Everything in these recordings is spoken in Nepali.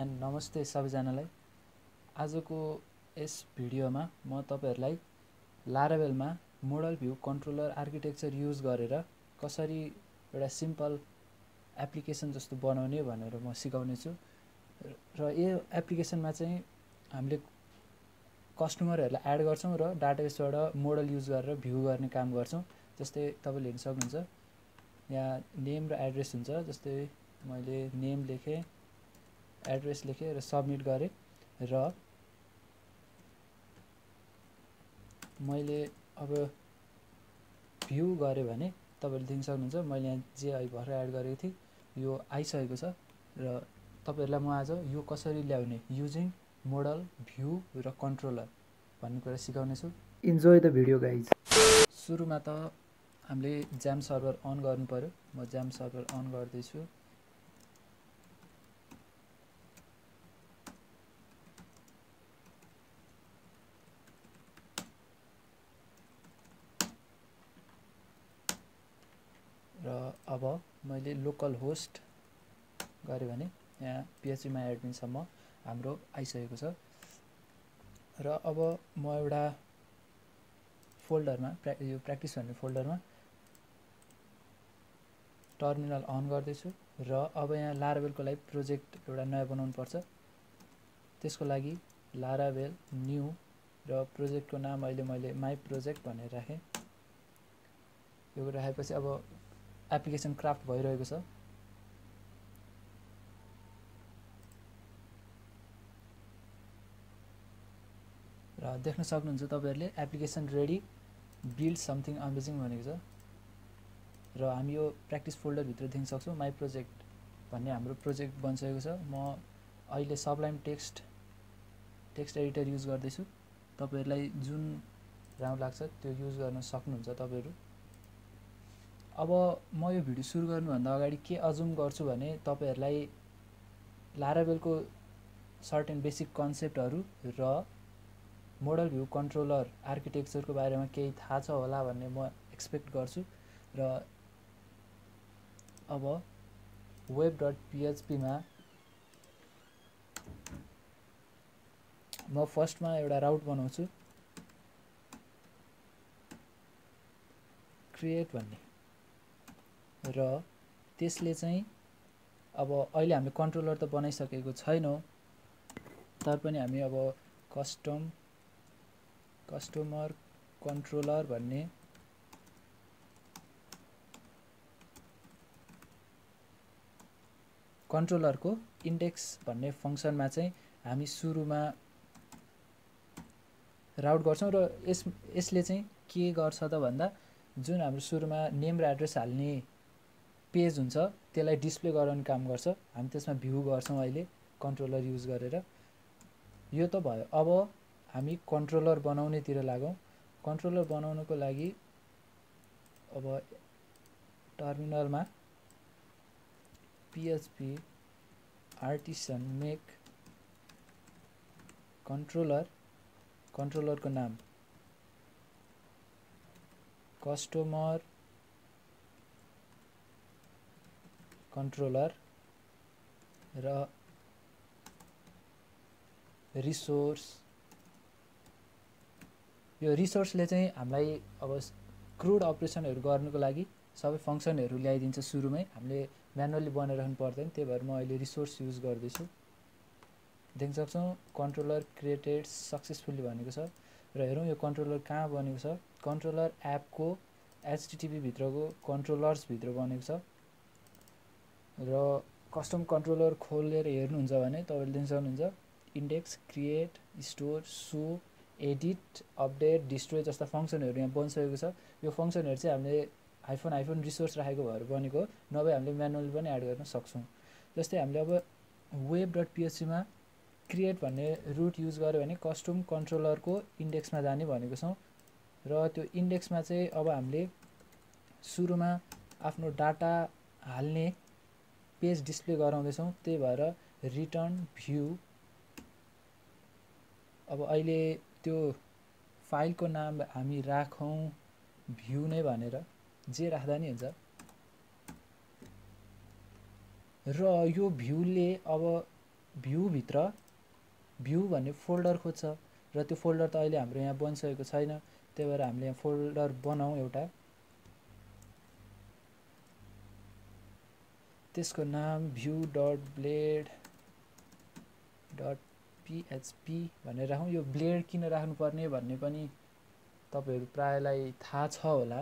एन्ड नमस्ते सबैजनालाई। आजको यस भिडियोमा म तपाईहरुलाई लारावेलमा model view controller architecture use गरेर कसरी एउटा सिम्पल एप्लिकेसन जस्तो बनाउने भनेर म सिकाउने छु। र यो एप्लिकेसनमा चाहिँ हामीले कस्टमरहरुलाई एड गर्छौं र डाटाबेसबाट मोडल युज गरेर भ्यू गर्ने काम गर्छौं। जस्तै तपाईले हेर्न सक्नुहुन्छ यहाँ नेम र एड्रेस हुन्छ। जस्तै मैले नेम लेखे, एड्रेस लेखे र सबमिट गरे र मैले अब भ्यू गरे भने तपाईले देख्न सक्नुहुन्छ मैले यहाँ जे आई भर्खर एड गरेको थिए यो आइसकेको छ। र तपाईहरुलाई म आज यो कसरी ल्याउने युजिङ मोडल भ्यू र कन्ट्रोलर भन्ने कुरा सिकाउने छु। Enjoy the video guys. सुरुमा त हामीले जाम सर्भर अन गर्नु पर्यो। म जाम सर्भर अन गर्दै छु। र अब मैले लोकल होस्ट गरे भने यहाँ PHP माई एडमिन सम्म हाम्रो आइसकेको छ। र अब म एउटा फोल्डरमा यो प्र्याक्टिस भन्ने फोल्डरमा टर्मिनल अन गर्दै छु। र अब यहाँ लारावेलको लागि प्रोजेक्ट एउटा नयाँ बनाउनु पर्छ। त्यसको लागि लारावेल न्यू र प्रोजेक्टको नाम अहिले मैले माई प्रोजेक्ट भनेर राखे। यो राखेपछि अब एप्लिकेसन क्राफ्ट भइरहेको छ। र देख्न सक्नुहुन्छ तपाईहरुले application ready build something amazing भनेको छ। र हामी यो प्र्याक्टिस फोल्डर भित्र देख्न सक्छौं माई प्रोजेक्ट भन्ने हाम्रो प्रोजेक्ट बनिसकेको छ। म अहिले सबलाइन टेक्स्ट एडिटर युज गर्दै छु। तपाईहरुलाई जुन राम्रो लाग्छ त्यो युज गर्न सक्नुहुन्छ तपाईहरु। अब म यो भिडियो सुरु गर्नुभन्दा अगाडि के अजुम गर्छु भने तपाईहरुलाई लारावेलको सर्टेन बेसिक कन्सेप्टहरु र मोडल भ्यू कन्ट्रोलर आर्किटेक्चरको बारेमा केही थाहा छ होला भन्ने म एक्सपेक्ट गर्छु। र अब web.php मा म फर्स्टमा एउटा राउट बनाउँछु क्रिएट भन्ने। र त्यसले चाहिँ अब अहिले हामीले कन्ट्रोलर त बनाइसकेको छैनौं, तर पनि हामी अब कस्टमर कन्ट्रोलर भन्ने कन्ट्रोलरको इन्डेक्स भन्ने फंक्सनमा चाहिँ हामी सुरुमा राउट गर्छौं। र यसले चाहिँ के गर्छ त भन्दा जुन हाम्रो सुरुमा नेम र एड्रेस हाल्ने पेज हुन्छ त्यसलाई डिस्प्ले गराउने काम गर्छ। हामी त्यसमा भ्यू गर्छौं अहिले कन्ट्रोलर युज गरेर। यो त भयो। अब हामी कन्ट्रोलर बनाउनेतिर लागौं। कन्ट्रोलर बनाउनको लागि अब टर्मिनलमा PHP आर्टिसन मेक कन्ट्रोलरको नाम कस्टमर कन्ट्रोलर र रिसोर्स। यो रिसोर्सले चाहिँ हामीलाई अब क्रुड अपरेसनहरु गर्नको लागि सबै फंक्सनहरु ल्याइदिन्छ। सुरुमै हामीले म्यानुअली बनाइराख्नु पर्दैन। त्यही भएर म अहिले रिसोर्स युज गर्दै छु। देख्न सक्छौं कन्ट्रोलर क्रिएटेड सक्सेसफुली भनेको छ। र हेरौं यो कन्ट्रोलर कहाँ बनेको छ। कन्ट्रोलर एपको HTTP भित्रको कन्ट्रोलर्स भित्र बनेको छ। र कस्टम कन्ट्रोलर खोलेर हेर्नुहुन्छ भने तपाईले देख्न सक्नुहुन्छ index, create, store, show, edit, update, destroy जस्ता फंक्सनहरु यहाँ बनिसकेको छ। यो फंक्सनहरु चाहिँ हामीले हाइफन रिसोर्स राखेको भएर बनेको हो, नभए हामीले म्यानुअली पनि एड गर्न सक्छौं। जस्तै हामीले अब web.php मा क्रिएट भन्ने रुट युज गर्यो भने कस्टम कन्ट्रोलरको इन्डेक्समा जाने भनेको छौं। र त्यो इन्डेक्समा चाहिँ अब हामीले सुरुमा आफ्नो डाटा हाल्ने पेज डिस्प्ले गराउँदै छौं। त्यही भएर रिटर्न भ्यू। अब अहिले त्यो फाइलको नाम हामी राखौं भ्यू नै भनेर, जे राख्दा नि हुन्छ। र यो भ्यूले अब भ्यू भित्र भ्यू भन्ने फोल्डर खोज्छ र त्यो फोल्डर त अहिले हाम्रो यहाँ बनिसकेको छैन, त्यही भएर हामीले यहाँ फोल्डर बनाऊ एउटा, त्यसको नाम view.blade.php भनेर राखौँ। यो ब्लेड किन राख्नुपर्ने भन्ने पनि तपाईहरु प्रायलाई थाहा छ होला,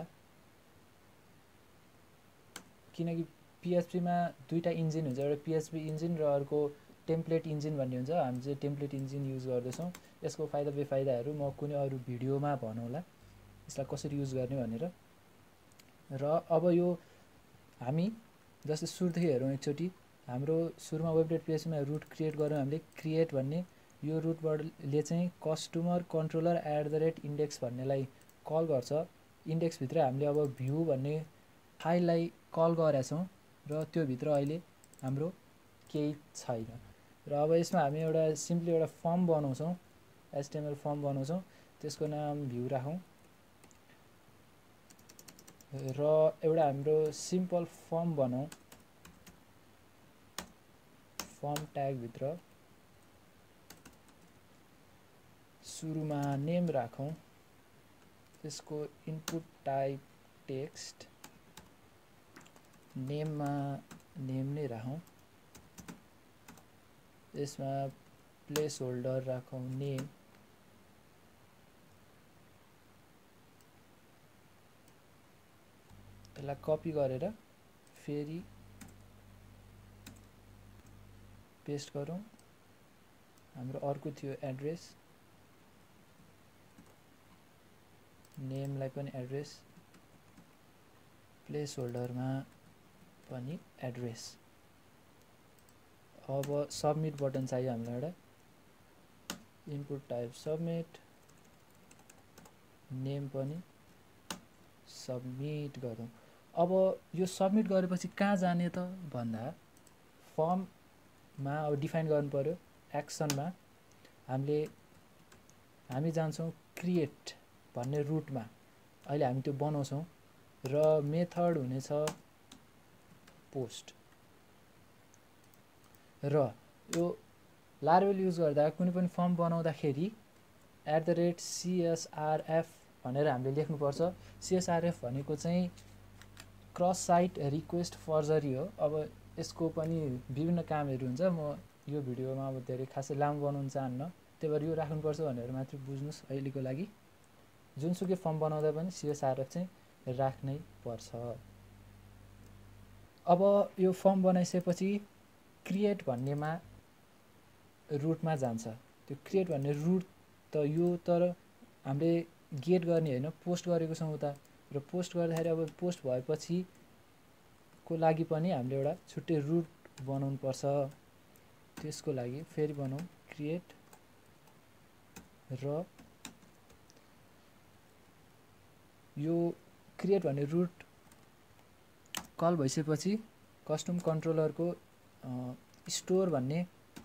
किनकि PHP मा दुईटा इन्जिन हुन्छ, एउटा PHP इन्जिन र अर्को टेम्प्लेट इन्जिन भन्ने हुन्छ। हामी चाहिँ टेम्प्लेट इन्जिन युज गर्दैछौँ। यसको फाइदा बेफाइदाहरू म कुनै अरू भिडियोमा भनौँला यसलाई कसरी युज गर्ने भनेर। र अब यो हामी जस्तै सुरुदेखि हेरौँ एकचोटि। हाम्रो सुरुमा वेब.php मा रुट क्रिएट गरौँ हामीले, क्रिएट भन्ने यो रुटले चाहिँ कस्टमर कन्ट्रोलर @index भन्नेलाई कल गर्छ। इन्डेक्स भित्र हामीले अब भ्यू भन्ने फाइललाई कल गरेछौँ र त्यो भित्र अहिले हाम्रो केही छैन। र अब यसमा हामी एउटा सिम्पली एउटा फर्म बनाउँछौँ, HTML फर्म बनाउँछौँ, त्यसको नाम भ्यू राखौँ र एउटा हाम्रो सिम्पल फर्म बनाऊ। फर्म ट्याग भित्र सुरुमा नेम राखौँ, त्यसको इनपुट टाइप टेक्स्ट, नेममा नेम नै राखौँ, यसमा प्लेस होल्डर राखौँ नेम, यसलाई कपी गरेर फेरि पेस्ट गरौँ। हाम्रो अर्को थियो एड्रेस, नेमलाई पनि एड्रेस, प्लेस होल्डरमा पनि एड्रेस। अब सबमिट बटन चाहियो हामीलाई एउटा, इनपुट टाइप सबमिट, नेम पनि सबमिट गरौँ। अब यो सबमिट गरेपछि कहाँ जाने त भन्दा फर्ममा अब डिफाइन गर्नु पर्यो। एक्सनमा हामी जान्छौँ क्रिएट भन्ने रुटमा, अहिले हामी त्यो बनाउँछौँ र मेथड हुनेछ पोस्ट। र यो laravel युज गर्दा कुनै पनि फर्म बनाउँदाखेरि @csrf भनेर हामीले लेख्नुपर्छ। CSRF भनेको चाहिँ क्रस साइट रिक्वेस्ट फर्जरी हो। अब यसको पनि विभिन्न कामहरू हुन्छ, म यो भिडियोमा अब धेरै खासै लामो बनाउन चाहन्न, त्यही भएर यो राख्नुपर्छ भनेर मात्र बुझ्नुस् अहिलेको लागि। जुनसुकै फर्म बनाउँदा पनि CSRF चाहिँ राख्नै पर्छ। अब यो फर्म बनाइसकेपछि क्रिएट भन्नेमा रुटमा जान्छ। त्यो क्रिएट भन्ने रुट त यो, तर हामीले गेट गर्ने होइन, पोस्ट गरेको छौँ उता, र पोस्ट गर्दाखेरि अब पोस्ट भएपछि को लागि पनि हामीले एउटा छुट्टै रुट बनाउनु पर्छ। त्यसको लागि फेरि बनाऊ क्रिएट र यो क्रिएट भन्ने रुट कल भइसकेपछि कस्टम कन्ट्रोलरको स्टोर भन्ने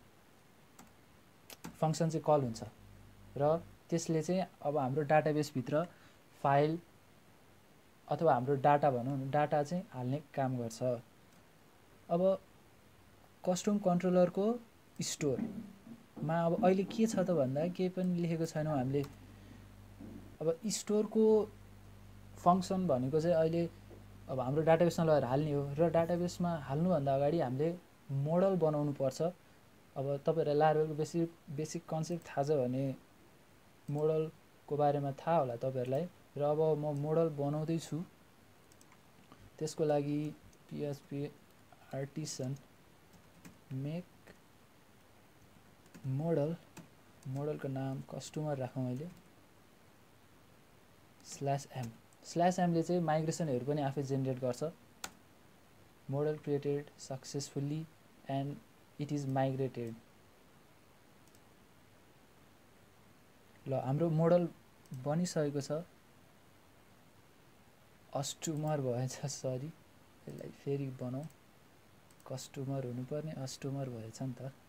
फङ्सन चाहिँ कल हुन्छ र त्यसले चाहिँ अब हाम्रो डाटाबेस भित्र फाइल अथवा हाम्रो डाटा भनौँ न, डाटा चाहिँ हाल्ने काम गर्छ। अब कस्टम कन्ट्रोलरको स्टोरमा अब अहिले के छ त भन्दा केही पनि लेखेको छैनौँ हामीले। अब स्टोरको फङ्सन भनेको चाहिँ अहिले अब हाम्रो डाटाबेसमा लगेर हाल्ने हो, र डाटाबेसमा हाल्नुभन्दा अगाडि हामीले मोडल बनाउनु पर्छ। अब तपाईहरुलाई लारावेलको बेसिक कन्सेप्ट थाहा छ भने मोडलको बारेमा थाहा होला तपाईहरुलाई। र अब म मोडल बनाउँदै छु, त्यसको लागि PHP आर्टिसन मेक मोडल, मोडलको नाम कस्टमर राखौँ अहिले, /m ले चाहिँ माइग्रेसनहरु पनि आफै जेनेरेट गर्छ। Model created successfully and it is migrated. ल हाम्रो मोडल बनिसकेको छ, कस्टमर भएछ, सरी यसलाई फेरि बनाऊ, कस्टमर हुनुपर्ने कस्टमर भएछ नि त।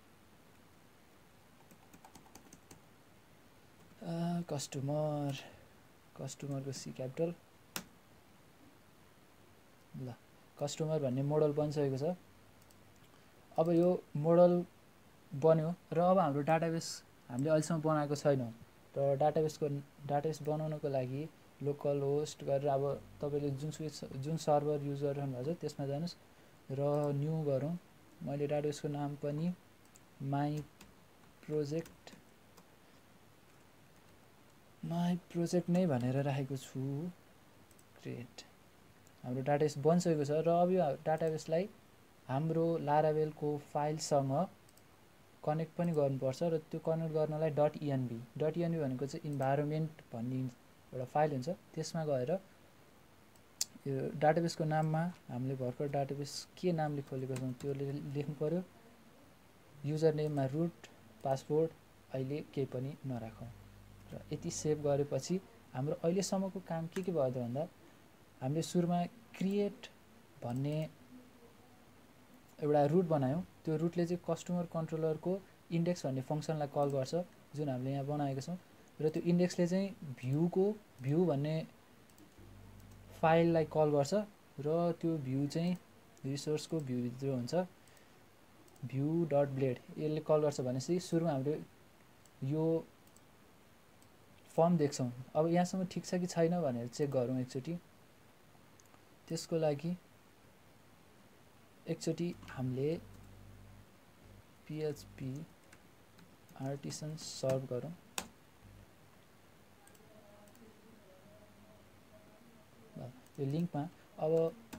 कस्टमरको C क्यापिटल। ल कस्टमर भन्ने मोडल बनिसकेको छ। अब यो मोडल बन्यो र अब हाम्रो डाटाबेस हामीले अहिलेसम्म बनाएको छैनौँ र डाटाबेस बनाउनको लागि लोकल होस्ट गरेर अब तपाईँले जुन सर्भर युज गरिरहनु भएको छ त्यसमा जानुहोस् र न्यू गरौँ। मैले डाटाबेसको नाम पनि माई प्रोजेक्ट नै भनेर राखेको छु। क्रिएट। हाम्रो डाटाबेस बनिसकेको छ र अब यो डाटाबेसलाई हाम्रो लारावेलको फाइलसँग कनेक्ट पनि गर्नुपर्छ र त्यो कनेक्ट गर्नलाई .env भनेको चाहिँ इन्भाइरोमेन्ट भन्ने एउटा फाइल हुन्छ। त्यसमा गएर यो डाटाबेसको नाममा हामीले भर्खर डाटाबेस के नामले खोलेको छौँ त्यो लेख्नु पर्यो। युजर नेममा रुट, पासवर्ड अहिले केही पनि नराखौँ र यति सेभ गरेपछि हाम्रो अहिलेसम्मको काम के भयो त भन्दा हामीले सुरुमा क्रिएट भन्ने एउटा रुट बनायौँ। त्यो रुटले चाहिँ कस्टमर कन्ट्रोलरको इन्डेक्स भन्ने फङ्सनलाई कल गर्छ जुन हामीले यहाँ बनाएको छौँ र त्यो इन्डेक्सले चाहिँ भ्यू भन्ने फाइललाई कल गर्छ र त्यो भ्यू चाहिँ रिसोर्सको भ्यूभित्र हुन्छ। view.blade यसले कल गर्छ भनेपछि सुरुमा हामीले यो फर्म देख्छौँ। अब यहाँसम्म ठिक छ कि छैन भनेर चेक गरौँ एकचोटि। त्यसको लागि एकचोटि हामीले PHP आर्टिसन सर्भ गरौँ। यो लिङ्कमा अब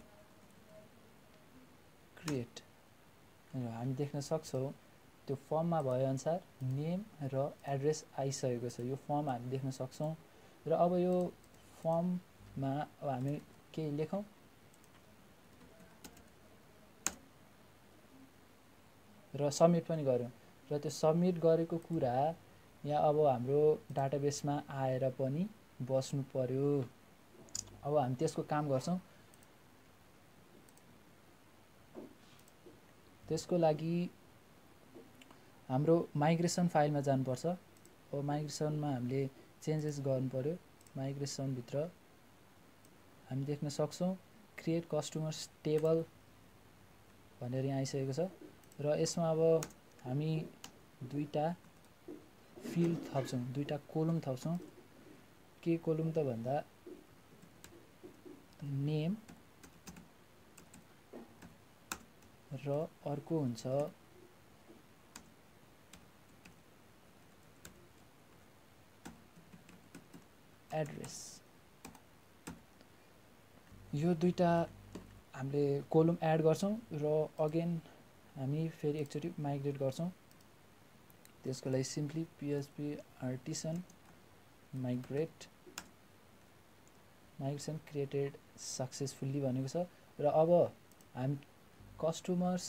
क्रिएट हामी देख्न सक्छौँ त्यो फर्ममा भएअनुसार नेम र एड्रेस आइसकेको छ। यो फर्म हामी देख्न सक्छौँ र अब यो फर्ममा अब हामी केही लेखौँ। र सबमिट पनि गऱ्यौँ र त्यो सबमिट गरेको कुरा यहाँ अब हाम्रो डाटाबेसमा आएर पनि बस्नु पर्यो। अब हामी त्यसको काम गर्छौँ। त्यसको लागि हाम्रो माइग्रेसन फाइलमा जानुपर्छ। अब माइग्रेसनमा हामीले चेन्जेस गर्नु पर्यो। माइग्रेसनभित्र हामी देख्न सक्छौँ क्रिएट कस्टमर्स टेबल भनेर यहाँ आइसकेको छ र यसमा अब हामी दुईटा फिल्ड थप्छौँ, दुईटा कोलम थप्छौँ। के कोलम त भन्दा नेम र अर्को हुन्छ एड्रेस। यो दुईटा हामीले कोलम एड गर्छौँ र अगेन हामी फेरि एकचोटि माइग्रेट गर्छौँ। त्यसको लागि simply PHP artisan migration created successfully भनेको छ र अब हामी कस्टमर्स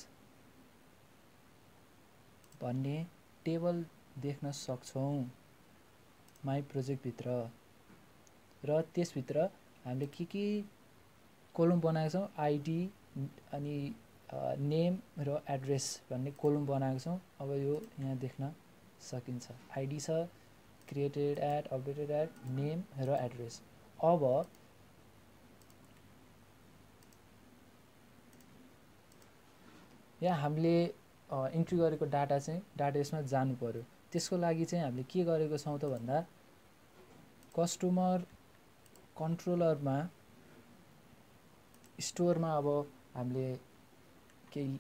भन्ने टेबल देख्न सक्छौँ माई प्रोजेक्टभित्र र त्यसभित्र हामीले के कोलम बनाएको छौँ आइडी अनि नेम र एड्रेस भन्ने कोलम बनाएको छौँ। अब यो यहाँ देख्न सकिन्छ। आइडी छ, created at, updated at, name र एड्रेस। अब यहाँ हामीले इन्ट्री गरेको डाटा चाहिँ डाटाबेसमा जानु पर्यो। त्यसको लागि चाहिँ हामीले के गरेको छौँ त भन्दा कस्टमर कन्ट्रोलरमा स्टोरमा अब हामीले केही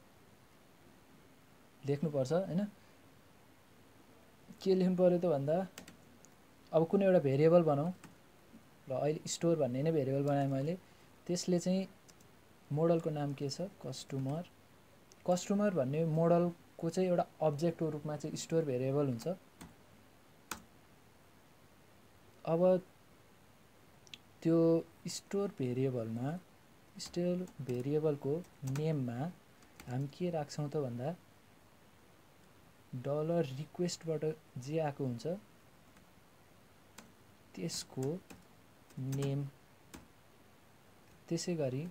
लेख्नुपर्छ हैन। के लेख्नु पर्यो त भन्दा अब कुनै एउटा भेरिएबल बनाऊ र अहिले स्टोर भन्ने नै भेरिएबल बनाएँ मैले। त्यसले चाहिँ मोडलको नाम के छ कस्टमर भन्ने मोडलको चाहिँ एउटा अब्जेक्टको रूपमा चाहिँ स्टोर भेरिएबल हुन्छ। अब त्यो स्टोर भेरिएबलको नेममा हामी के राख्छौँ त भन्दा $रिक्वेस्टबाट जे आएको हुन्छ त्यसको नेम। त्यसै गरी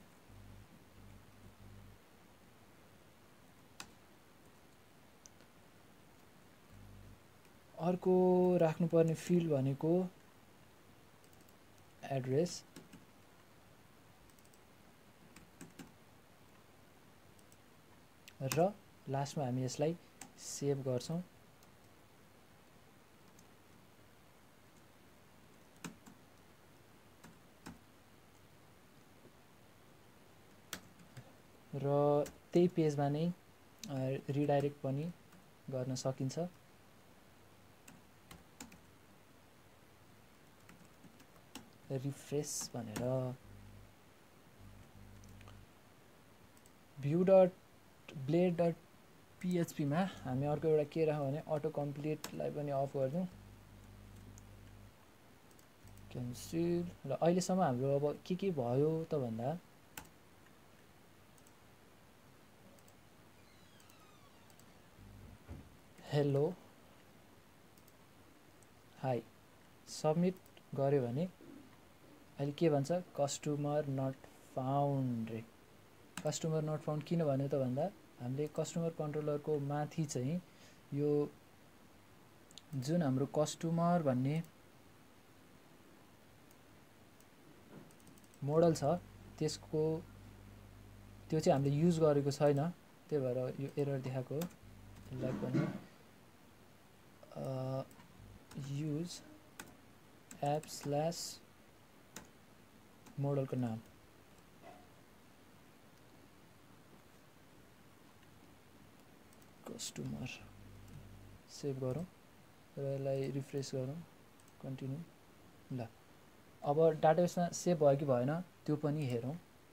अर्को राख्नुपर्ने फिल्ड भनेको एड्रेस र लास्टमा हामी यसलाई सेभ गर्छौं। र त्यही पेजमा नै रिडाइरेक्ट पनि गर्न सकिन्छ। रिफ्रेश भनेर view.blade.php मा हामी अर्को एउटा के राखौँ भने अटो कम्प्लिटलाई पनि अफ गर्छौं। क्यान्सल। र अहिलेसम्म हाम्रो अब के भयो त भन्दा हेलो हाई सबमिट गर्यो भने अहिले के भन्छ कस्टमर नट फाउन्ड रे। कस्टमर नट फाउन्ड किन भन्यो त भन्दा हामीले कस्टमर कन्ट्रोलरको माथि चाहिँ यो जुन हाम्रो कस्टमर भन्ने मोडल छ त्यसको त्यो चाहिँ हामीले युज गरेको छैन, त्यही भएर यो एरर देखाएको हो। यसलाई पनि युज एप स्ल्यास मोडलको नाम कस्टमर सेभ गरौँ र यसलाई रिफ्रेश गरौँ। कन्टिन्यू। ल अब डाटाबेसमा सेभ भयो कि भएन त्यो पनि हेरौँ।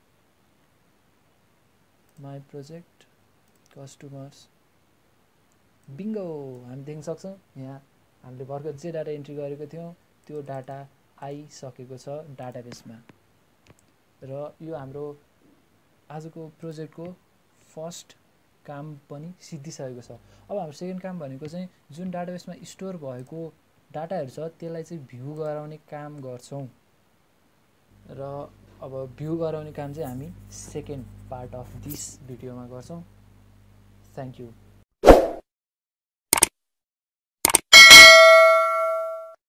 माई प्रोजेक्ट कस्टमर्स बिङ्गो हामी देख्न सक्छौँ यहाँ हामीले भर्खर जे डाटा इन्ट्री गरेको थियौँ त्यो डाटा आइसकेको छ डाटाबेसमा। र यो हाम्रो आजको प्रोजेक्टको फर्स्ट काम पनि सिद्धिसकेको छ। अब हाम्रो सेकेन्ड काम भनेको चाहिँ जुन डाटाबेसमा स्टोर भएको डाटाहरू छ त्यसलाई चाहिँ भ्यू गराउने काम गर्छौं। र अब भ्यू गराउने काम चाहिँ हामी सेकेन्ड पार्ट अफ दिस भिडियोमा गर्छौं। Thank you.